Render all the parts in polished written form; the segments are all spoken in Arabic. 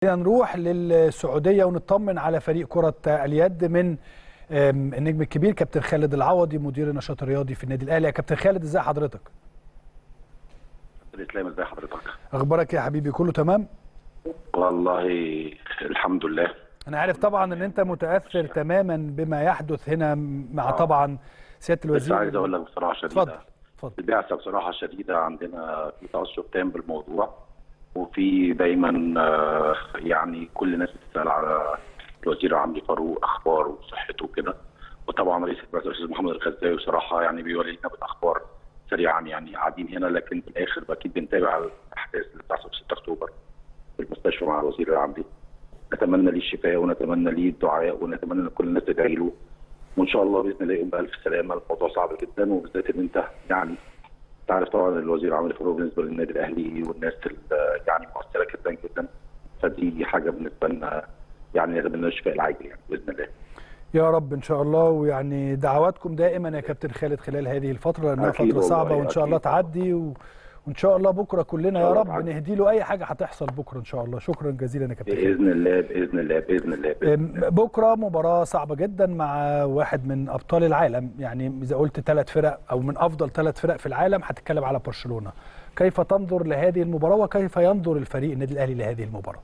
نروح للسعودية ونطمن على فريق كرة اليد من النجم الكبير كابتن خالد العوضي مدير النشاط الرياضي في النادي الأهلي. يا كابتن خالد ازي حضرتك؟ كابتن اسلام ازي حضرتك؟ اخبارك يا حبيبي كله تمام؟ والله الحمد لله. انا عارف طبعا ان انت متأثر تماما بما يحدث هنا مع طبعا سيادة الوزير. بس عايز اقول لك بصراحة شديدة. اتفضل. البعثة بصراحة شديدة، عندنا في تأثر تام بالموضوع، وفي دايما يعني كل الناس بتسأل على الوزير عمرو فاروق اخباره وصحته وكده، وطبعا رئيس البعثة الاستاذ محمد الخزاوي بصراحة يعني بيولينا بالاخبار سريعا، يعني قاعدين هنا، لكن في الاخر اكيد بنتابع الاحداث اللي بتحصل في 6 اكتوبر في المستشفى مع الوزير العمري. نتمنى ليه الشفاء ونتمنى ليه الدعاء ونتمنى ان كل الناس تدعي له، وان شاء الله باذن الله يقوم بالف سلامه. الموضوع صعب جدا، وبالذات ان انت يعني تعرف طبعا الوزير عمرو فاروق بالنسبه للنادي الاهلي والناس يعني مؤثره جدا جدا، فدي حاجه بالنسبه لنا يعني نتمنى الشفاء العاجل يعني باذن الله. يا رب ان شاء الله، ويعني دعواتكم دائما يا كابتن خالد خلال هذه الفتره لانها فتره صعبه وان شاء الله تعدي وان شاء الله بكره كلنا يا رب نهدي له اي حاجه هتحصل بكره ان شاء الله. شكرا جزيلا يا كابتن خالد. باذن الله باذن الله باذن الله, بإذن الله. بكره مباراه صعبه جدا مع واحد من ابطال العالم، يعني اذا قلت 3 فرق او من افضل 3 فرق في العالم هتتكلم على برشلونه. كيف تنظر لهذه المباراه وكيف ينظر الفريق النادي الاهلي لهذه المباراه؟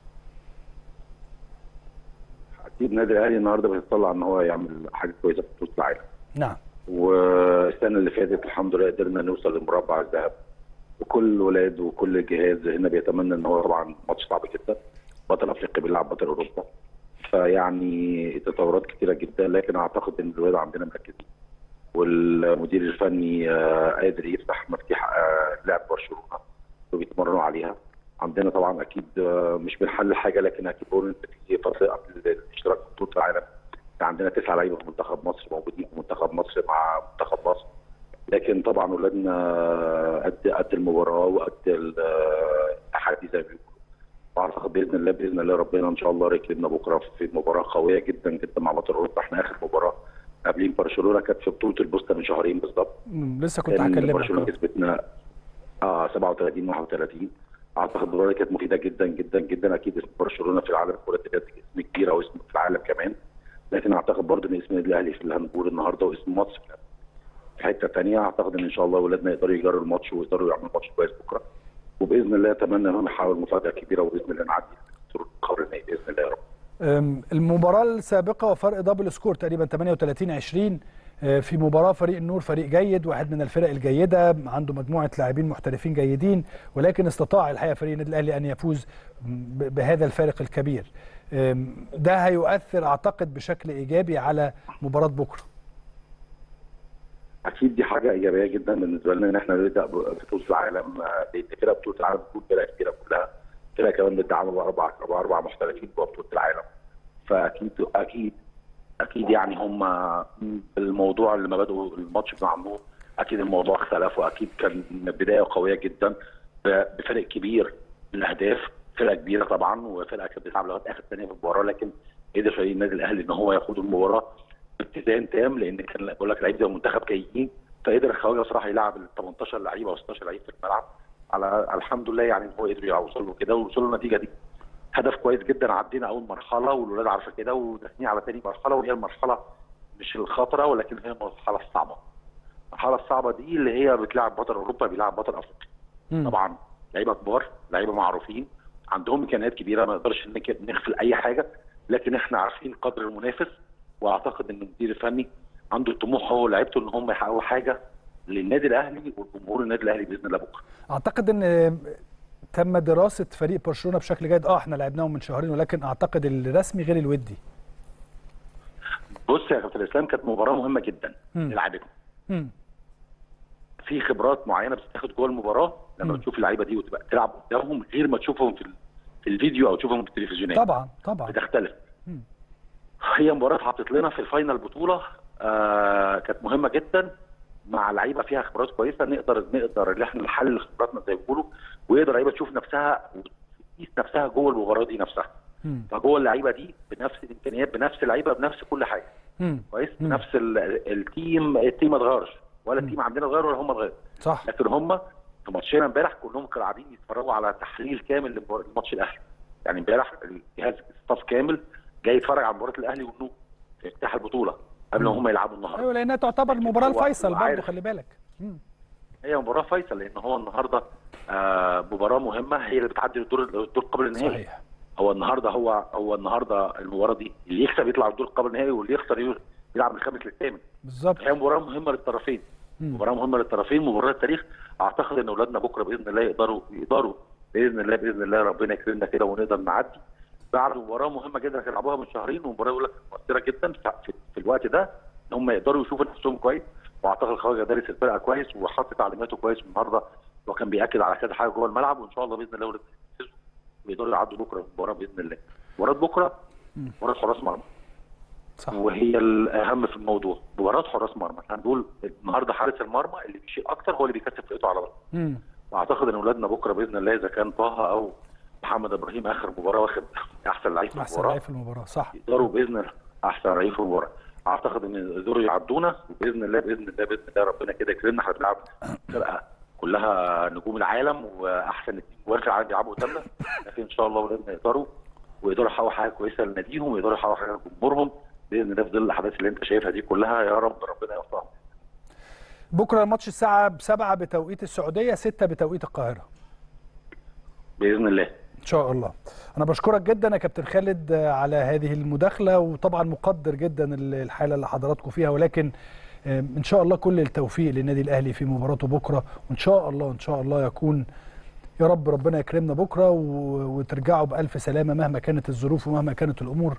اكيد النادي الاهلي النهارده بيتطلع ان هو يعمل حاجه كويسه في بطوله العالم. نعم. والسنه اللي فاتت الحمد لله قدرنا نوصل لمربع الذهب، وكل الولاد وكل الجهاز هنا بيتمنى ان هو طبعا ماتش صعب جدا، بطل افريقيا بيلعب بطل اوروبا، فيعني تطورات كثيره جدا، لكن اعتقد ان الولاد عندنا مركزين والمدير الفني قادر يفتح مفتاح لعب برشلونه وبيتمرنوا عليها. عندنا طبعا اكيد مش بنحل حاجه، لكن اكيد في فتره قبل الاشتراك في بطوله العالم عندنا 9 لعيبه في منتخب مصر موجودين في منتخب مصر مع منتخب مصر، لكن طبعا اولادنا قد المباراه وقد التحدي زي ما بيقولوا. واعتقد باذن الله ربنا ان شاء الله يكرمنا بكره في مباراه قويه جدا جدا مع بطل اوروبا. احنا اخر مباراه قبلين برشلونه كانت في بطوله البوسطه من شهرين بالظبط. لسه كنت هكلمك. برشلونه كسبتنا 37-31. اعتقد المباراه كانت مفيده جدا جدا جدا. اكيد اسم برشلونه في العالم كره اليد اسم كبير او اسم في العالم كمان، لكن اعتقد برضه ان اسم النادي الاهلي في الهاندبول النهارده واسم مصر في حته ثانيه. اعتقد ان شاء الله اولادنا يقدروا يجروا الماتش ويقدروا يعملوا ماتش كويس بكره، وباذن الله اتمنى انهم يحاولوا مفاجاه كبيره، وباذن الله نعدي قبل النهائي باذن الله يا رب. المباراه السابقه وفرق دبل سكور تقريبا 38-20 في مباراه فريق النور فريق جيد، واحد من الفرق الجيده عنده مجموعه لاعبين محترفين جيدين، ولكن استطاع الحقيقه فريق النادي الاهلي ان يفوز بهذا الفارق الكبير. ده هيؤثر اعتقد بشكل ايجابي على مباراه بكره. اكيد دي حاجه ايجابيه جدا بالنسبه لنا ان احنا نبدا بطوله العالم، لان فرق بطوله العالم بتكون فرق كبيره كلها، فرق كمان بتدعم باربع محترفين جوه بطوله العالم، فاكيد يعني هم الموضوع لما بدأوا الماتش مع النور اكيد الموضوع اختلف، واكيد كان بدايه قويه جدا بفرق كبير من الاهداف، فرقه كبيره طبعا وفرقه كانت بتلعب لغايه اخر ثانيه في المباراه، لكن قدر فريق النادي الاهلي ان هو ياخد المباراه باتزان تام، لان كان بقول لك لعيبه زي المنتخب جايين، فقدر الخواجه بصراحه يلعب ال 18 لعيبه او 16 لعيب في الملعب على الحمد لله، يعني هو قدر يوصلوا كده ووصلوا للنتيجه دي. هدف كويس جدا، عدينا اول مرحله والولاد عارفه كده، وداخلين على ثاني مرحله، وهي المرحله مش الخطره ولكن هي المرحله الصعبه. المرحله الصعبه دي اللي هي بتلعب بطل اوروبا بيلعب بطل افريقيا. طبعا لعيبه كبار، لعيبه معروفين، عندهم امكانيات كبيره، ما نقدرش نغفل اي حاجه، لكن احنا عارفين قدر المنافس، واعتقد ان المدير الفني عنده الطموح هو ولاعيبته ان هم يحققوا حاجه للنادي الاهلي والجمهور النادي الاهلي باذن الله بكره. اعتقد ان تم دراسه فريق برشلونه بشكل جيد. احنا لعبناهم من شهرين، ولكن اعتقد الرسمي غير الودي. بص يا كابتن اسلام، كانت مباراه مهمه جدا للاعبين. في خبرات معينه بتتاخد جوه المباراه لما بتشوف اللعيبه دي وتبقى تلعب قدامهم غير ما تشوفهم في الفيديو او تشوفهم في التلفزيونات. طبعا بتختلف. هي مباراه اتحطت لنا في الفاينل بطوله كانت مهمه جدا مع لعيبه فيها خبرات كويسه، نقدر ان احنا نحلل خبراتنا زي ما بيقولوا، ويقدر اللعيبه تشوف نفسها وتقيس نفسها جوه المباراه دي نفسها. فجوه اللعيبه دي بنفس الامكانيات، بنفس اللعيبه، بنفس كل حاجه. كويس؟ بنفس التيم ما اتغيرش، ولا التيم عندنا اتغير ولا هم اتغيروا. صح. لكن هم في ماتشنا امبارح كلهم كانوا قاعدين يتفرجوا على تحليل كامل لماتش الاهلي. يعني امبارح الجهاز ستاف كامل جاي يتفرج على مباراه الاهلي والنجم في افتتاح البطوله قبل ما هم يلعبوا النهارده. ايوه لانها تعتبر المباراه الفيصل برضه، خلي بالك. هي مباراه فيصل لان هو النهارده مباراه مهمه، هي اللي بتعدي الدور قبل النهائي. صحيح. هو النهارده المباراه دي اللي يكسب يطلع الدور قبل النهائي، واللي يخسر يلعب من الخامس للثامن. بالظبط. هي مباراه مهمه للطرفين. مباراه مهمه للطرفين، مباراه التاريخ. اعتقد ان اولادنا بكره باذن الله يقدروا باذن الله ربنا يكرمنا كده ونقدر نعدي بعد مباراه مهمه جدا هيلعبوها من شهرين، ومباراه يقول لك مؤثره جدا في الوقت ده ان هم يقدروا يشوفوا نفسهم كويس. واعتقد الخواجه دارس الفرقه كويس وحط تعليماته كويس النهارده، وكان بياكد على كذا حاجه جوه الملعب، وان شاء الله باذن الله ويقدروا يعدوا بكره المباراه باذن الله. مباراه بكره مباراه حراس مرمى. صح. وهي الاهم في الموضوع مباراه حراس مرمى. هنقول النهارده حارس المرمى اللي بيشيل اكتر هو اللي بيكسب فرقته على طول. واعتقد ان اولادنا بكره باذن الله اذا كان طه او محمد ابراهيم اخر مباراه واخد احسن لعيب في المباراه، احسن لعيب في المباراه. صح. يقدروا باذن الله احسن لعيب في المباراه. اعتقد ان يقدروا يعدونا، وباذن الله ربنا كده يكرمنا. احنا بنلعب فرقه كلها نجوم العالم واحسن اثنين جوان في العالم بيلعبوا قدامنا، لكن ان شاء الله اولادنا ويقدروا يحققوا حاجه كويسه لناديهم، ويقدروا يحققوا حاجه لجمهورهم باذن الله في ظل الاحداث اللي انت شايفها دي كلها. يا رب ربنا يوفقهم. بكره الماتش الساعه 7 بتوقيت السعوديه، 6 بتوقيت القاهره باذن الله ان شاء الله. انا بشكرك جدا يا كابتن خالد على هذه المداخله، وطبعا مقدر جدا الحاله اللي حضراتكم فيها، ولكن ان شاء الله كل التوفيق للنادي الاهلي في مباراته بكره، وان شاء الله يكون يا رب ربنا يكرمنا بكره وترجعوا بالف سلامه مهما كانت الظروف ومهما كانت الامور،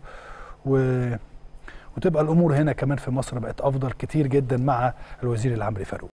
وتبقى الامور هنا كمان في مصر بقت افضل كتير جدا مع الوزير العمري فاروق.